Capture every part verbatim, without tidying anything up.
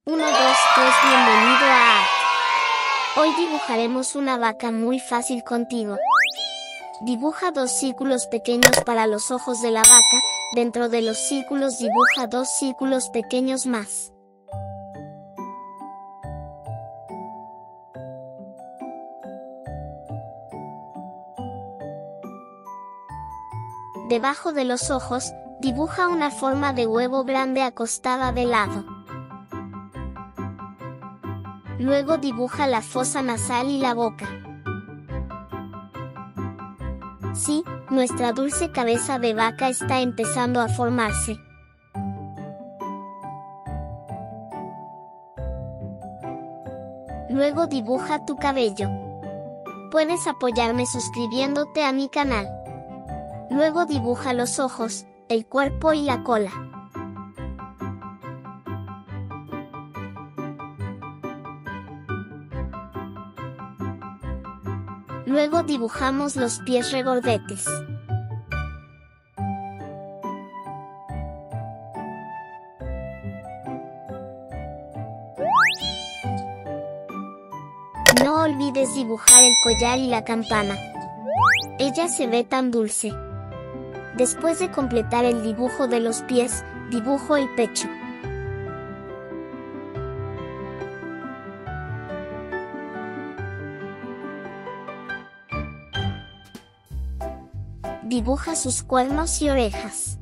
uno, dos, tres, bienvenido a Art. Hoy dibujaremos una vaca muy fácil contigo. Dibuja dos círculos pequeños para los ojos de la vaca, dentro de los círculos dibuja dos círculos pequeños más. Debajo de los ojos, dibuja una forma de huevo grande acostada de lado. Luego dibuja la fosa nasal y la boca. Sí, nuestra dulce cabeza de vaca está empezando a formarse. Luego dibuja tu cabello. Puedes apoyarme suscribiéndote a mi canal. Luego dibuja los ojos, el cuerpo y la cola. Luego dibujamos los pies regordetes. No olvides dibujar el collar y la campana. Ella se ve tan dulce. Después de completar el dibujo de los pies, dibujo el pecho. Dibuja sus cuernos y orejas.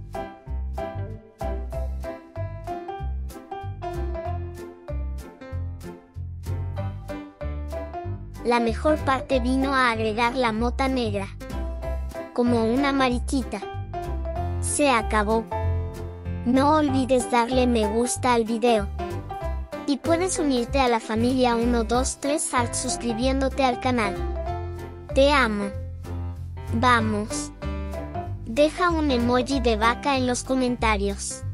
La mejor parte vino a agregar la mota negra. Como una mariquita. Se acabó. No olvides darle me gusta al video. Y puedes unirte a la familia uno dos tres Art suscribiéndote al canal. Te amo. Vamos. Deja un emoji de vaca en los comentarios.